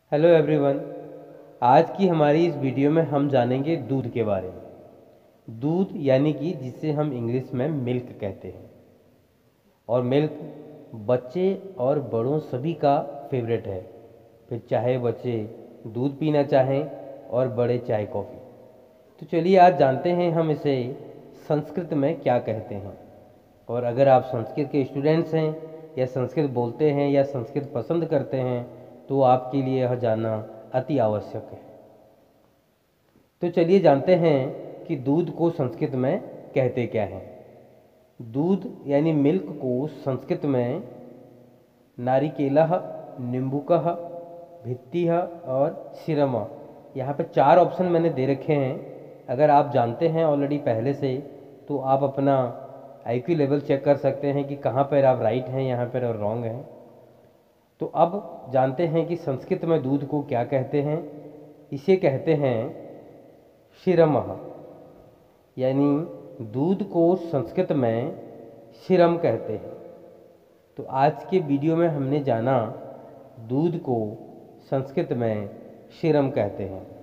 Hello everyone. आज की हमारी इस वीडियो में हम जानेंगे दूध के बारे में। दूध यानी कि जिसे हम इंग्लिश में मिल्क कहते हैं। और मिल्क बच्चे और बड़ों सभी का फेवरेट है, फिर चाहे बच्चे दूध पीना चाहें और बड़े चाय कॉफ़ी। तो चलिए आज जानते हैं हम इसे संस्कृत में क्या कहते हैं। और अगर आप संस्कृत के स्टूडेंट्स हैं या संस्कृत बोलते हैं या संस्कृत पसंद करते हैं तो आपके लिए यह जानना अति आवश्यक है। तो चलिए जानते हैं कि दूध को संस्कृत में कहते क्या हैं। दूध यानी मिल्क को संस्कृत में नारिकेलः, निम्बुकः, भित्तिः और क्षीरम, यहाँ पे 4 ऑप्शन मैंने दे रखे हैं। अगर आप जानते हैं ऑलरेडी पहले से तो आप अपना IQ लेवल चेक कर सकते हैं कि कहाँ पर आप राइट हैं, यहाँ पर और रॉन्ग हैं। तो अब जानते हैं कि संस्कृत में दूध को क्या कहते हैं। इसे कहते हैं क्षीरमः, यानी दूध को संस्कृत में क्षीरम कहते हैं। तो आज के वीडियो में हमने जाना दूध को संस्कृत में क्षीरम कहते हैं।